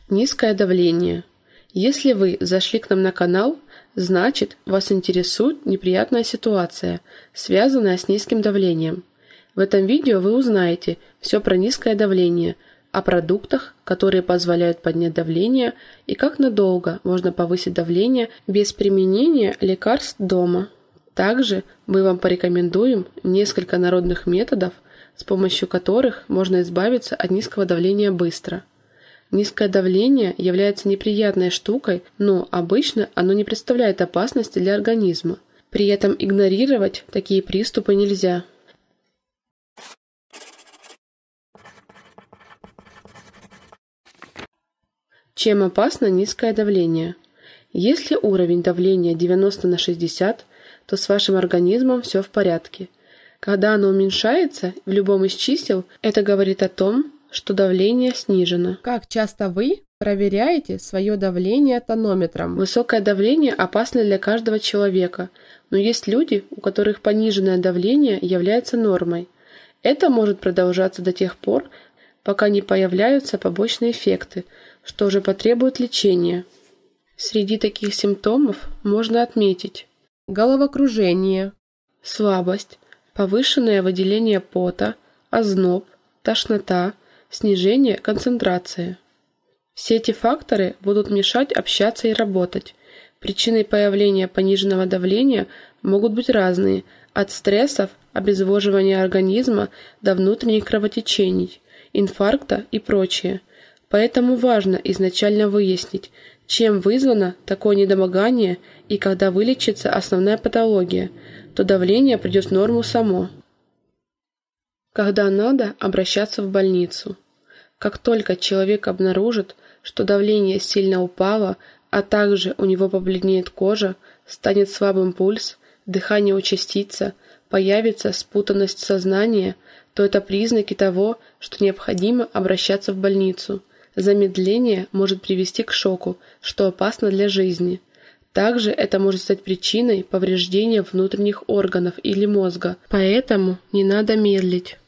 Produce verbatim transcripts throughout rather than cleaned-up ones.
Низкое давление. Если вы зашли к нам на канал, значит, вас интересует неприятная ситуация, связанная с низким давлением. В этом видео вы узнаете все про низкое давление, о продуктах, которые позволяют поднять давление, и как надолго можно повысить давление без применения лекарств дома. Также мы вам порекомендуем несколько народных методов, с помощью которых можно избавиться от низкого давления быстро. Низкое давление является неприятной штукой, но обычно оно не представляет опасности для организма. При этом игнорировать такие приступы нельзя. Чем опасно низкое давление? Если уровень давления девяносто на шестьдесят, то с вашим организмом все в порядке. Когда оно уменьшается в любом из чисел, это говорит о том, что давление снижено. Как часто вы проверяете свое давление тонометром? Высокое давление опасно для каждого человека, но есть люди, у которых пониженное давление является нормой. Это может продолжаться до тех пор, пока не появляются побочные эффекты, что уже потребует лечения. Среди таких симптомов можно отметить головокружение, слабость, повышенное выделение пота, озноб, тошнота, снижение концентрации. Все эти факторы будут мешать общаться и работать. Причиной появления пониженного давления могут быть разные, от стрессов, обезвоживания организма до внутренних кровотечений, инфаркта и прочее. Поэтому важно изначально выяснить, чем вызвано такое недомогание, и когда вылечится основная патология, то давление придет в норму само. Когда надо обращаться в больницу? Как только человек обнаружит, что давление сильно упало, а также у него побледнеет кожа, станет слабым пульс, дыхание участится, появится спутанность сознания, то это признаки того, что необходимо обращаться в больницу. Замедление может привести к шоку, что опасно для жизни. Также это может стать причиной повреждения внутренних органов или мозга, поэтому не надо медлить.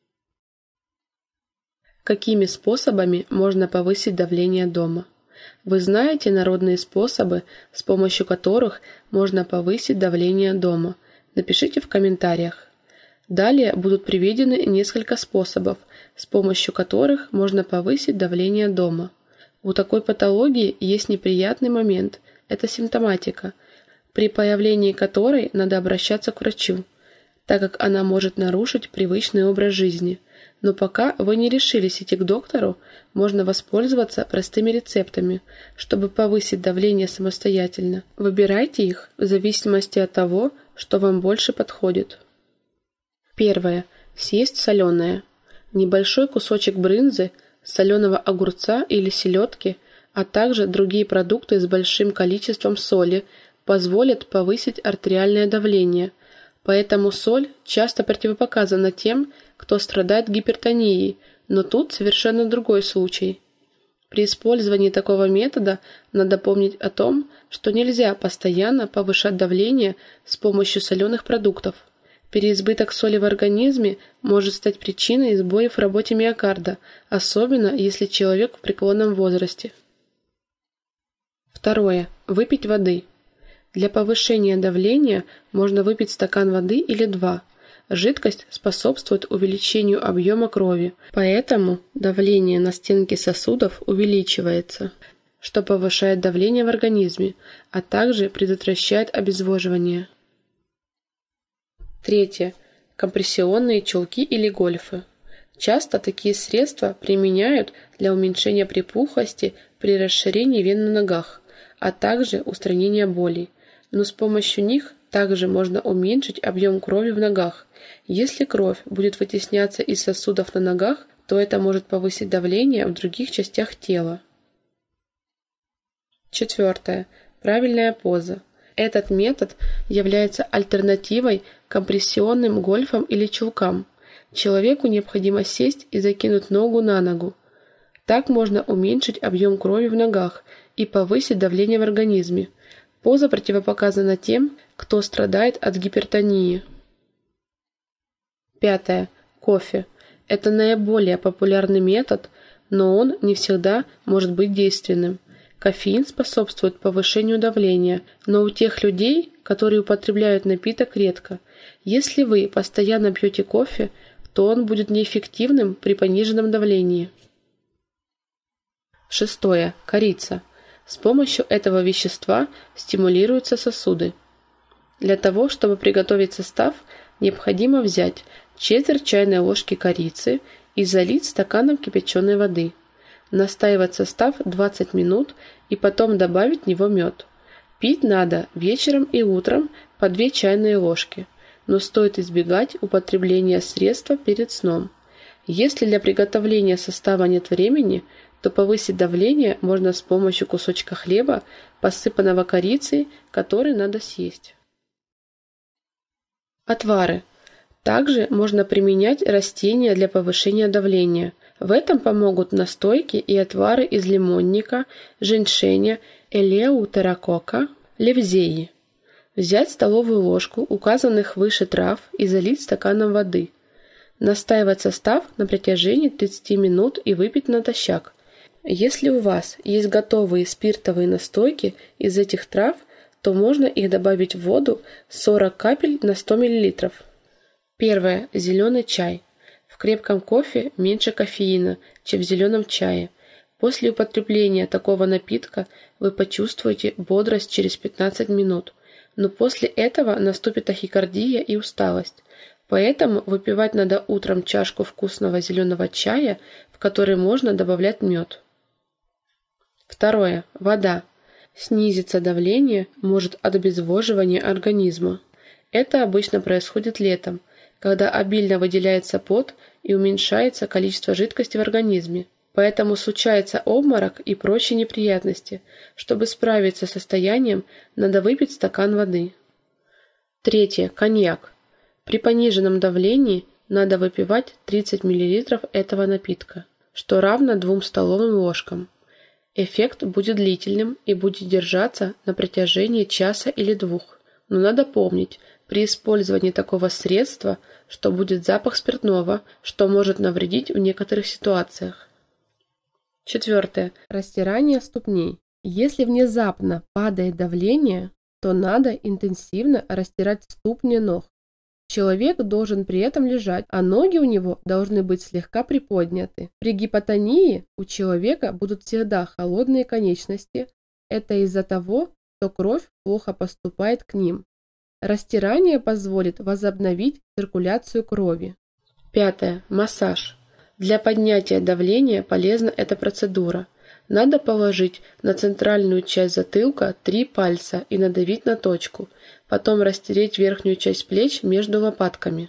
Какими способами можно повысить давление дома? Вы знаете народные способы, с помощью которых можно повысить давление дома? Напишите в комментариях. Далее будут приведены несколько способов, с помощью которых можно повысить давление дома. У такой патологии есть неприятный момент – это симптоматика, при появлении которой надо обращаться к врачу, так как она может нарушить привычный образ жизни. Но пока вы не решились идти к доктору, можно воспользоваться простыми рецептами, чтобы повысить давление самостоятельно. Выбирайте их в зависимости от того, что вам больше подходит. Первое. Съесть соленое. Небольшой кусочек брынзы, соленого огурца или селедки, а также другие продукты с большим количеством соли позволят повысить артериальное давление. Поэтому соль часто противопоказана тем, кто страдает гипертонией, но тут совершенно другой случай. При использовании такого метода надо помнить о том, что нельзя постоянно повышать давление с помощью соленых продуктов. Переизбыток соли в организме может стать причиной сбоев в работе миокарда, особенно если человек в преклонном возрасте. Второе. Выпить воды. Для повышения давления можно выпить стакан воды или два. Жидкость способствует увеличению объема крови, поэтому давление на стенки сосудов увеличивается, что повышает давление в организме, а также предотвращает обезвоживание. Третье. Компрессионные чулки или гольфы. Часто такие средства применяют для уменьшения припухлости при расширении вен на ногах, а также устранения болей. Но с помощью них также можно уменьшить объем крови в ногах. Если кровь будет вытесняться из сосудов на ногах, то это может повысить давление в других частях тела. Четвертое. Правильная поза. Этот метод является альтернативой компрессионным гольфам или чулкам. Человеку необходимо сесть и закинуть ногу на ногу. Так можно уменьшить объем крови в ногах и повысить давление в организме. Поза противопоказана тем, кто страдает от гипертонии. Пятое. Кофе. Это наиболее популярный метод, но он не всегда может быть действенным. Кофеин способствует повышению давления, но у тех людей, которые употребляют напиток редко. Если вы постоянно пьете кофе, то он будет неэффективным при пониженном давлении. Шестое. Корица. С помощью этого вещества стимулируются сосуды. Для того, чтобы приготовить состав, необходимо взять четверть чайной ложки корицы и залить стаканом кипяченой воды. Настаивать состав двадцать минут и потом добавить в него мед. Пить надо вечером и утром по две чайные ложки, но стоит избегать употребления средства перед сном. Если для приготовления состава нет времени, то повысить давление можно с помощью кусочка хлеба, посыпанного корицей, который надо съесть. Отвары. Также можно применять растения для повышения давления. В этом помогут настойки и отвары из лимонника, женьшеня, элеутерокока, левзеи. Взять столовую ложку указанных выше трав и залить стаканом воды. Настаивать состав на протяжении тридцати минут и выпить натощак. Если у вас есть готовые спиртовые настойки из этих трав, то можно их добавить в воду сорок капель на сто миллилитров. Первое. Зеленый чай. В крепком кофе меньше кофеина, чем в зеленом чае. После употребления такого напитка вы почувствуете бодрость через пятнадцать минут, но после этого наступит тахикардия и усталость. Поэтому выпивать надо утром чашку вкусного зеленого чая, в который можно добавлять мед. Второе. Вода. Снизится давление может от обезвоживания организма. Это обычно происходит летом, когда обильно выделяется пот и уменьшается количество жидкости в организме. Поэтому случается обморок и прочие неприятности. Чтобы справиться с состоянием, надо выпить стакан воды. Третье. Коньяк. При пониженном давлении надо выпивать тридцать миллилитров этого напитка, что равно двум столовым ложкам. Эффект будет длительным и будет держаться на протяжении часа или двух. Но надо помнить, при использовании такого средства, что будет запах спиртного, что может навредить в некоторых ситуациях. Четвертое. Растирание ступней. Если внезапно падает давление, то надо интенсивно растирать ступни ног. Человек должен при этом лежать, а ноги у него должны быть слегка приподняты. При гипотонии у человека будут всегда холодные конечности. Это из-за того, что кровь плохо поступает к ним. Растирание позволит возобновить циркуляцию крови. Пятое. Массаж. Для поднятия давления полезна эта процедура. Надо положить на центральную часть затылка три пальца и надавить на точку. Потом растереть верхнюю часть плеч между лопатками.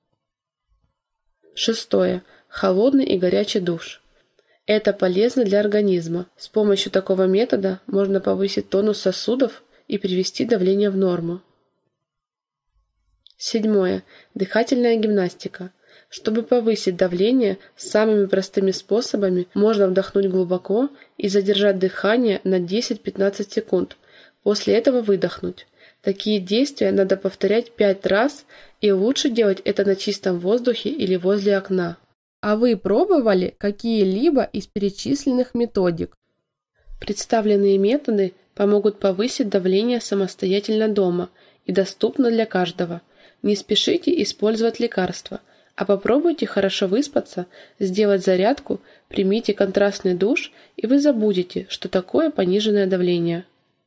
Шестое. Холодный и горячий душ. Это полезно для организма. С помощью такого метода можно повысить тонус сосудов и привести давление в норму. Седьмое. Дыхательная гимнастика. Чтобы повысить давление, самыми простыми способами можно вдохнуть глубоко и задержать дыхание на десять-пятнадцать секунд. После этого выдохнуть. Такие действия надо повторять пять раз, и лучше делать это на чистом воздухе или возле окна. А вы пробовали какие-либо из перечисленных методик? Представленные методы помогут повысить давление самостоятельно дома и доступно для каждого. Не спешите использовать лекарства, а попробуйте хорошо выспаться, сделать зарядку, примите контрастный душ, и вы забудете, что такое пониженное давление.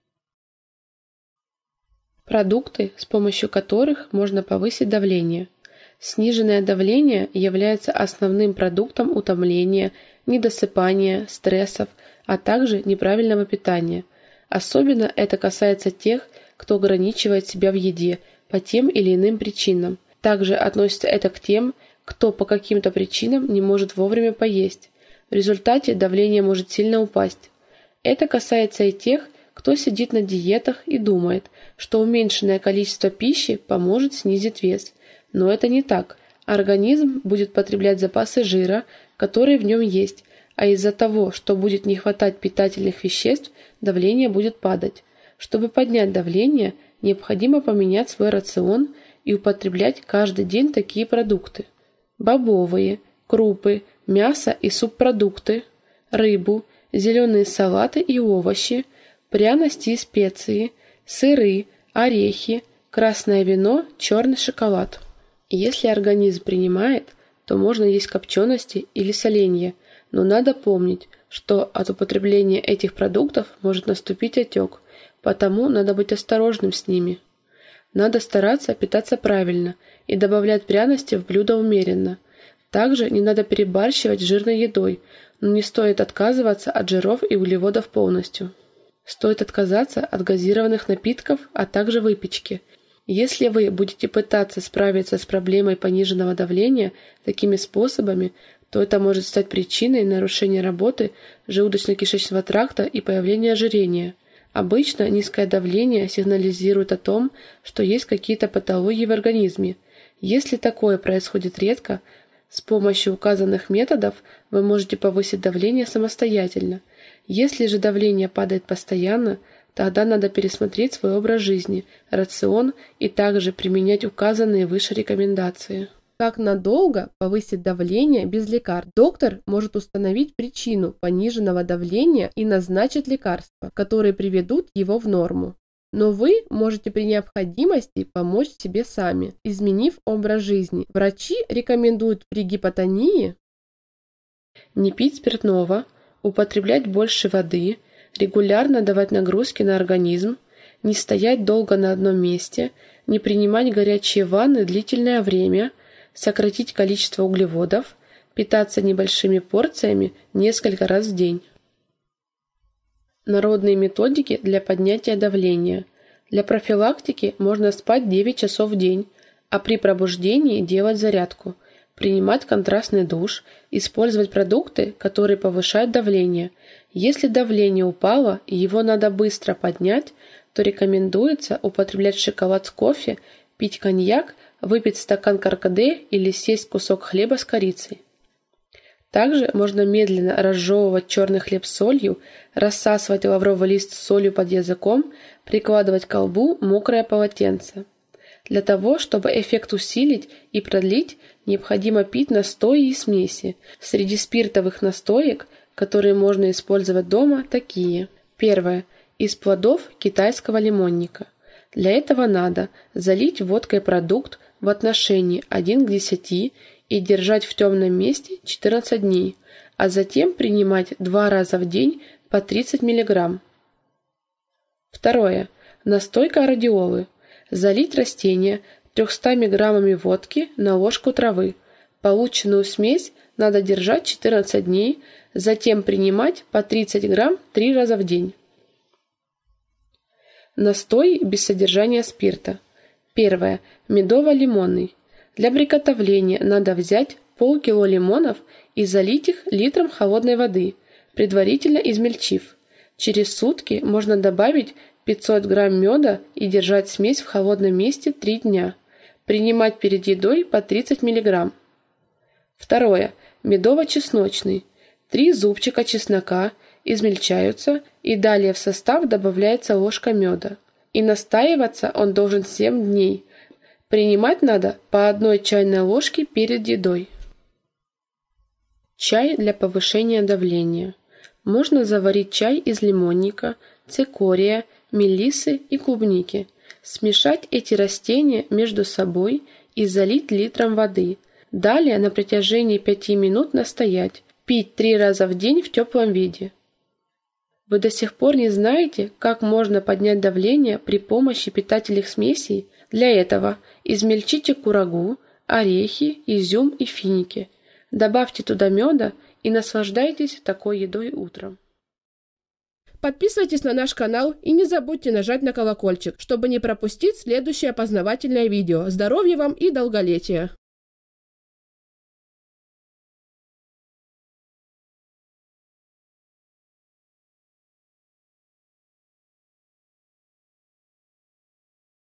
Продукты, с помощью которых можно повысить давление. Сниженное давление является основным продуктом утомления, недосыпания, стрессов, а также неправильного питания. Особенно это касается тех, кто ограничивает себя в еде по тем или иным причинам. Также относится это к тем, кто по каким-то причинам не может вовремя поесть. В результате давление может сильно упасть. Это касается и тех, кто сидит на диетах и думает, что уменьшенное количество пищи поможет снизить вес. Но это не так. Организм будет потреблять запасы жира, которые в нем есть, а из-за того, что будет не хватать питательных веществ, давление будет падать. Чтобы поднять давление, необходимо поменять свой рацион и употреблять каждый день такие продукты: бобовые, крупы, мясо и субпродукты, рыбу, зеленые салаты и овощи, пряности и специи, сыры, орехи, красное вино, черный шоколад. Если организм принимает, то можно есть копчености или соленья, но надо помнить, что от употребления этих продуктов может наступить отек, потому надо быть осторожным с ними. Надо стараться питаться правильно и добавлять пряности в блюдо умеренно. Также не надо перебарщивать с жирной едой, но не стоит отказываться от жиров и углеводов полностью. Стоит отказаться от газированных напитков, а также выпечки. Если вы будете пытаться справиться с проблемой пониженного давления такими способами, то это может стать причиной нарушения работы желудочно-кишечного тракта и появления ожирения. Обычно низкое давление сигнализирует о том, что есть какие-то патологии в организме. Если такое происходит редко, с помощью указанных методов вы можете повысить давление самостоятельно. Если же давление падает постоянно, тогда надо пересмотреть свой образ жизни, рацион и также применять указанные выше рекомендации. Как надолго повысить давление без лекарств? Доктор может установить причину пониженного давления и назначить лекарства, которые приведут его в норму. Но вы можете при необходимости помочь себе сами, изменив образ жизни. Врачи рекомендуют при гипотонии не пить спиртного, употреблять больше воды, регулярно давать нагрузки на организм, не стоять долго на одном месте, не принимать горячие ванны длительное время, сократить количество углеводов, питаться небольшими порциями несколько раз в день. Народные методики для поднятия давления. Для профилактики можно спать девять часов в день, а при пробуждении делать зарядку, принимать контрастный душ, использовать продукты, которые повышают давление. Если давление упало и его надо быстро поднять, то рекомендуется употреблять шоколад с кофе, пить коньяк, выпить стакан каркаде или съесть кусок хлеба с корицей. Также можно медленно разжевывать черный хлеб с солью, рассасывать лавровый лист с солью под языком, прикладывать к колбу мокрое полотенце. Для того, чтобы эффект усилить и продлить, необходимо пить настои и смеси. Среди спиртовых настоек, которые можно использовать дома, такие. Первое. Из плодов китайского лимонника. Для этого надо залить водкой продукт в отношении один к десяти и держать в темном месте четырнадцать дней, а затем принимать два раза в день по тридцать миллиграмм. Второе. Настойка радиолы. Залить растение тремястами граммами водки на ложку травы. Полученную смесь надо держать четырнадцать дней, затем принимать по тридцать грамм три раза в день. Настой без содержания спирта. Первое. Медово-лимонный. Для приготовления надо взять полкило лимонов и залить их литром холодной воды, предварительно измельчив. Через сутки можно добавить пятьсот грамм меда и держать смесь в холодном месте три дня. Принимать перед едой по тридцать миллиграмм. Второе. Медово-чесночный. Три зубчика чеснока измельчаются и далее в состав добавляется ложка меда. И настаиваться он должен семь дней. Принимать надо по одной чайной ложке перед едой. Чай для повышения давления. Можно заварить чай из лимонника, цикория, мелиссы и клубники. Смешать эти растения между собой и залить литром воды. Далее на протяжении пяти минут настоять. Пить три раза в день в теплом виде. Вы до сих пор не знаете, как можно поднять давление при помощи питательных смесей? Для этого измельчите курагу, орехи, изюм и финики. Добавьте туда меда и наслаждайтесь такой едой утром. Подписывайтесь на наш канал и не забудьте нажать на колокольчик, чтобы не пропустить следующее познавательное видео. Здоровья вам и долголетия!